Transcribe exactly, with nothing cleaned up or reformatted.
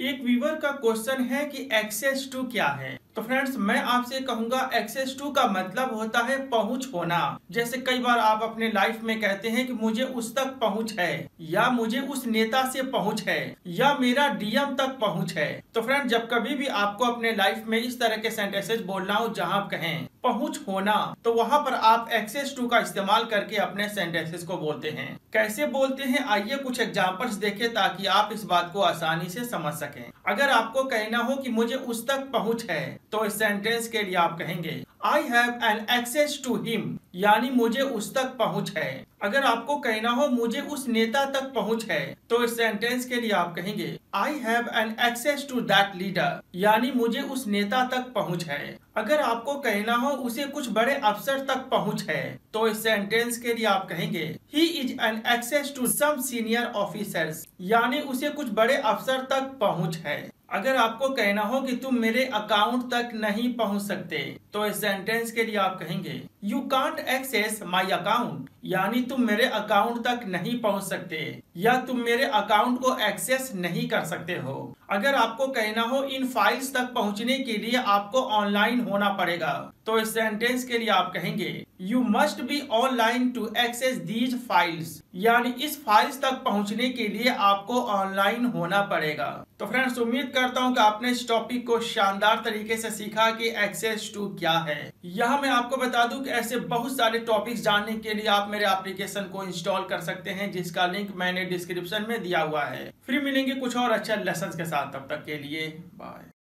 एक व्यूअर का क्वेश्चन है कि एक्सेस टू क्या है। तो फ्रेंड्स मैं आपसे कहूंगा एक्सेस टू का मतलब होता है पहुंच होना। जैसे कई बार आप अपने लाइफ में कहते हैं कि मुझे उस तक पहुंच है, या मुझे उस नेता से पहुंच है, या मेरा डीएम तक पहुंच है। तो फ्रेंड जब कभी भी आपको अपने लाइफ में इस तरह के सेंटेंसेस बोलना हो जहां आप कहें पहुंच होना, तो वहां पर आप एक्सेस टू का इस्तेमाल करके अपने सेंटेंसेस को बोलते हैं। कैसे बोलते हैं आइए कुछ एग्जांपल्स देखें ताकि आप इस बात को आसानी से समझ सकें। अगर आपको कहना हो कि मुझे उस तक पहुंच है, तो इस सेंटेंस के लिए आप कहेंगे I have an access to him, यानी मुझे उस तक पहुंच है। अगर आपको कहना हो मुझे उस नेता तक पहुंच है, तो इस सेंटेंस के लिए आप कहेंगे I have an access to that leader, यानी मुझे उस नेता तक पहुंच है। अगर आपको कहना हो उसे कुछ बड़े अफसर तक पहुंच है, तो इस सेंटेंस के लिए आप कहेंगे he is an access to some senior officers, यानी उसे कुछ बड़े अफसर तक पहुंच है। अगर आपको कहना हो कि तुम मेरे अकाउंट तक नहीं पहुंच सकते, तो इस सेंटेंस के लिए आप कहेंगे you can't access my account, यानी तुम मेरे अकाउंट तक नहीं पहुंच सकते, या तुम मेरे अकाउंट को एक्सेस नहीं कर सकते हो। अगर आपको कहना हो इन फाइल्स तक पहुंचने के लिए आपको ऑनलाइन होना पड़ेगा, तो इस सेंटेंस के लिए आप कहेंगे you must be online to access these files, यानी इस फाइल्स तक पहुंचने के लिए आपको ऑनलाइन होना पड़ेगा। तो फ्रेंड्स उम्मीद करता हूं कि आपने इस टॉपिक को शानदार तरीके से सीखा कि एक्सेस टू क्या है। यहाँ मैं आपको बता दूं कि ऐसे बहुत सारे टॉपिक्स जानने के लिए आप मेरे एप्लीकेशन को इंस्टॉल कर सकते हैं, जिसका लिंक मैंने डिस्क्रिप्शन में दिया हुआ है। फिर मिलेंगे कुछ और अच्छा लेसन के साथ, तब तक के लिए बाय।